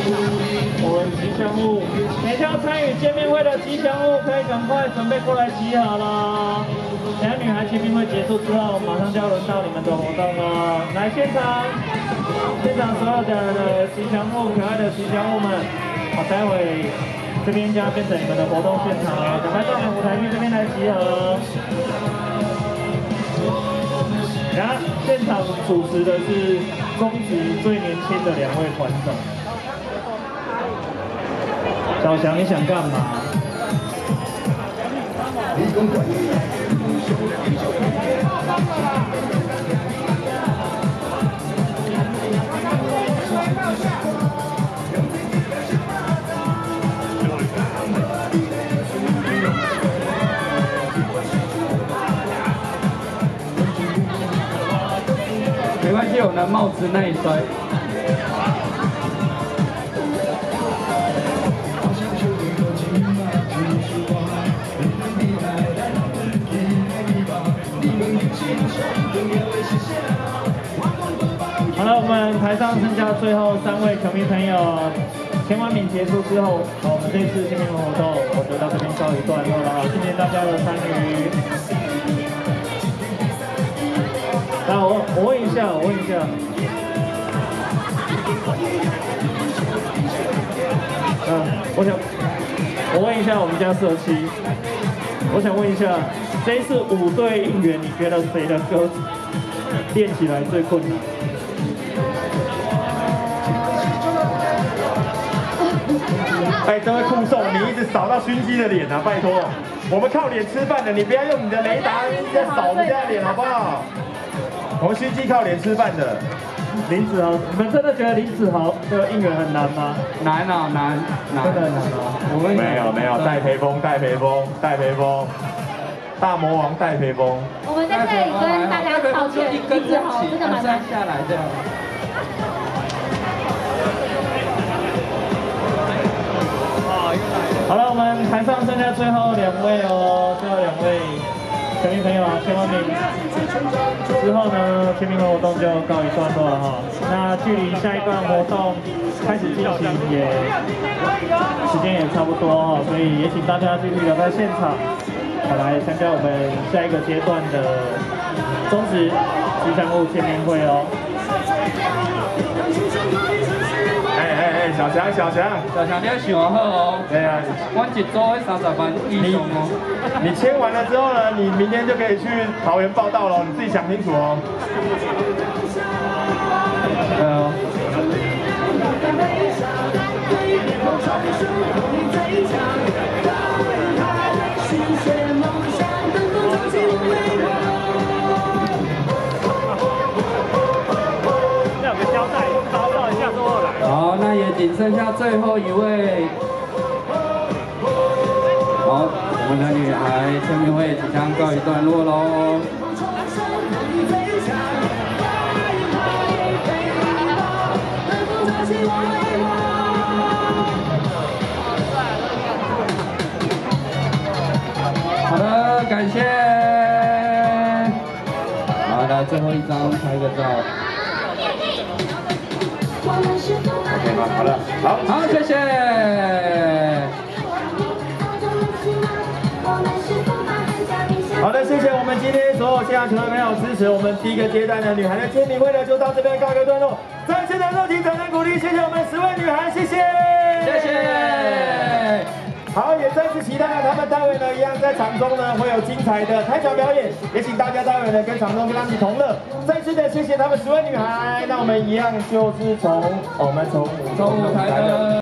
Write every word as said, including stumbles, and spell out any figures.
我们吉祥物，等一下参与见面会的吉祥物可以赶快准备过来集好了。等下女孩见面会结束之后，马上就要轮到你们的活动了。来现场，现场所有的吉祥物，可爱的吉祥物们，好，待会这边将变成你们的活动现场了，赶快到我们舞台区这边来集合。然后现场主持的是中职最年轻的两位团长。小翔，你想干嘛？ 没关系，我拿帽子那一摔。 好了，我们台上剩下最后三位球迷朋友，前完名结束之后，我们这次见面活动我就到这边告一段落了，谢谢大家的参与。那我我问一下，我问一下，嗯，我想我问一下我们家社区，我想问一下，这一次五队应援，你觉得谁的歌练起来最困难？ 哎，这位酷兽，你一直扫到熏鸡的脸啊！拜托，我们靠脸吃饭的，你不要用你的雷达在扫人家的脸，好不好？我们熏鸡靠脸吃饭的。 林子豪，你们真的觉得林子豪的应援很难吗？ 难啊，难难， 真的很难吗？ 我们没有没有，戴培峰，戴培峰，戴培峰，大魔王戴培峰。 我们在这里跟大家道歉，林子豪真的蛮难下来这样。 好了，我们台上剩下最后两位哦，最后两位球迷朋友啊，签完名之后呢，签名活动就告一段落了哈。那距离下一段活动开始进行也时间也差不多哈，所以也请大家继续留在现场，来参加我们下一个阶段的中职吉祥物见面会哦。 哎哎哎，小翔小翔， 小强你要想好哦。 对啊， 我一组要三十万以上哦。 你签完了之后呢，你明天就可以去桃园报到了，你自己想清楚哦。 对哦。 要有个交代，报道一下之后来。 好，那也仅剩下最后一位。好，我们的女孩签名会即将告一段落喽。好的，感谢。好，来最后一张拍个照。 OK 好，好了，好， 好，谢谢。 好的，谢谢我们今天所有现场球迷朋友支持我们第一个阶段的女孩的签名会呢，就到这边告一个段落。再次的热情掌声鼓励，谢谢我们十位女孩，谢谢， 谢谢。 好，也再次期待他们待会呢一样在场中呢会有精彩的开场表演，也请大家待会呢跟场中跟他们一起同乐。再次的谢谢他们十位女孩，那我们一样就是从我们从从舞台的。